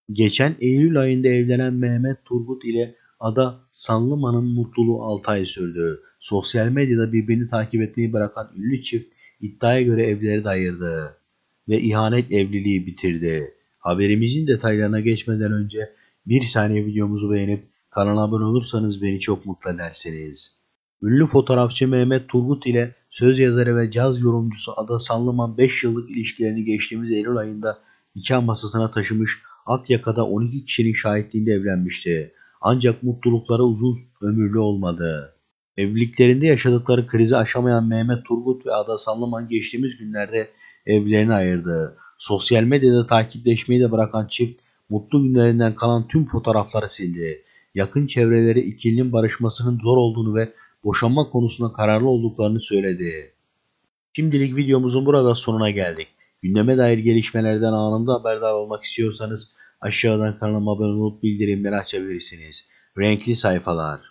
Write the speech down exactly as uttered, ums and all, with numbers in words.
Geçen Eylül ayında evlenen Mehmet Turgut ile Ada Sanlıman'ın mutluluğu altı ay sürdü. Sosyal medyada birbirini takip etmeyi bırakan ünlü çift iddiaya göre evleri de ayırdı ve ihanet evliliği bitirdi. Haberimizin detaylarına geçmeden önce bir saniye videomuzu beğenip kanala abone olursanız beni çok mutlu edersiniz. Ünlü fotoğrafçı Mehmet Turgut ile söz yazarı ve caz yorumcusu Ada Sanlıman beş yıllık ilişkilerini geçtiğimiz Eylül ayında nikah masasına taşımış, Akyaka'da on iki kişinin şahitliğinde evlenmişti. Ancak mutlulukları uzun ömürlü olmadı. Evliliklerinde yaşadıkları krizi aşamayan Mehmet Turgut ve Ada Sanlıman geçtiğimiz günlerde evlerini ayırdı. Sosyal medyada takipleşmeyi de bırakan çift mutlu günlerinden kalan tüm fotoğrafları sildi. Yakın çevreleri ikilinin barışmasının zor olduğunu ve boşanma konusunda kararlı olduklarını söyledi. Şimdilik videomuzun burada sonuna geldik. Gündeme dair gelişmelerden anında haberdar olmak istiyorsanız aşağıdan kanalıma abone olup bildirimleri açabilirsiniz. Renkli sayfalar.